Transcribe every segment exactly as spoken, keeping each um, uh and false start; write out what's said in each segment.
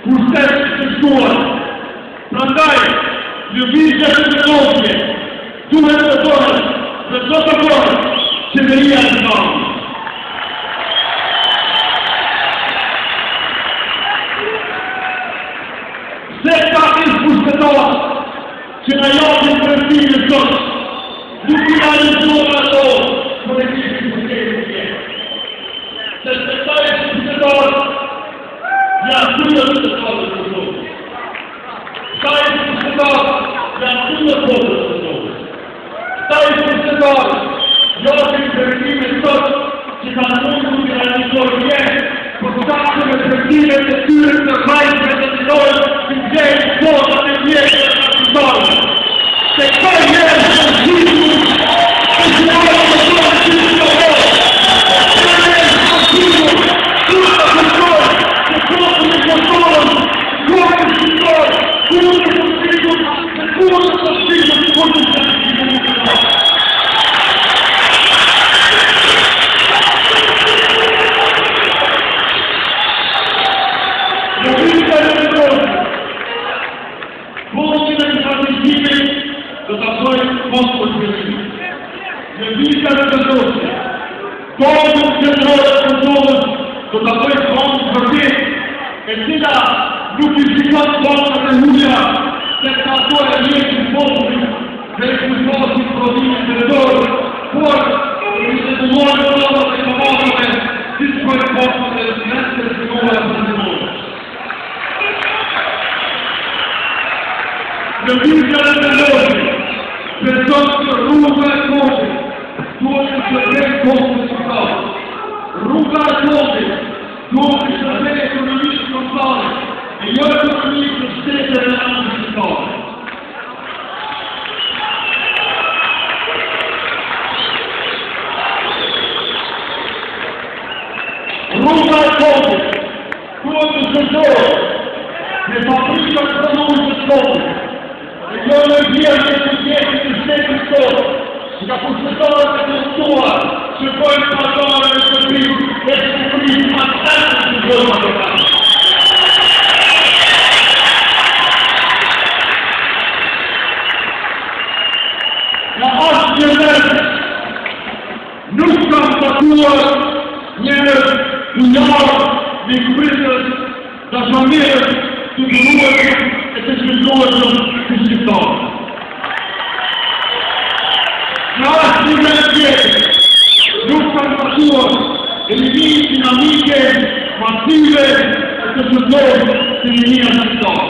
процес съществува. Прандай, любите световие, думата Бога, защото Бога се верия за това. След това изпустетова, че на Йовен кръстивия съд, докидали злоба долу, политически последствия. След това изпустетова, я судят за това да се злоба. Това изпустетова, я судят Бога да се злоба. Това изпустетова, Йовен кръстивия съд, че на много реализовие, поставяме кръстивите стюрите на майката на Йовен, где Бога не вие на Бога. Какво е за всичко? Какво е за всичко? Какво е за всичко? Тука Христос, каквото не готовам, какво е всичко? Какво е за всичко? Какво е за всичко? Какво е за всичко? Колко се троят контролът до такой фронт върви, е сега дуплицикът Богата Луния, след като е личен способи, вече контролът си провини територия, който и се помоли това да се помогаме, всичко е Богата Луния, да се говоря за него. Любителите люди, пресъща рука е Божия, това ще бъде Бог да става. Рука е Божия, това ще бъде економическо става. И я економическо ще се реално става. Рука е Божия, това ще става. Не фабрика станови за става. И я не вие не съдете ще се става. Когато световата култура се бъде пазара на събил, е се приема център на гълмата. На още днес нускам такова нямат унява ви призраз да замират tuduruvата е се световата култура. Nós temos aqui, nos campos, eles dinamique, massive, que se dão, se linia na história.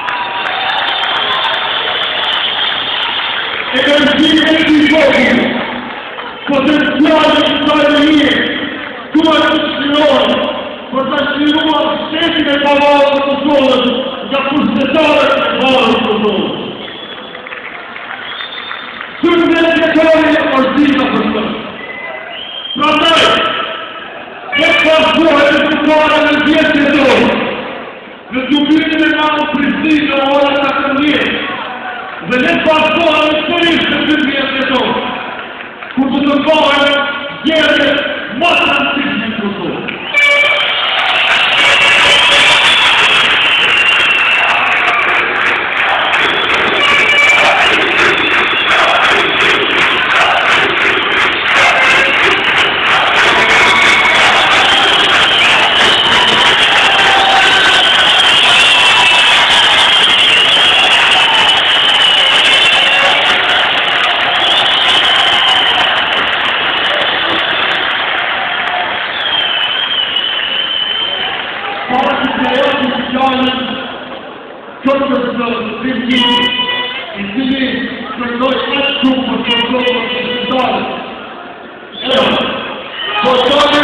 Energia de fogo, potencial de sabedoria, tua Senhor, potencial sempre de palavra das pessoas, da processora de palavra das pessoas. Субмедиатория ордина просто. Продай! Каква слуха е доклада на десето? Разубите малко призни за ората към ние. За не това слуха не стои в десето. Като такова е десет математични култури. E quindi per noi è tutto, per noi è tutto.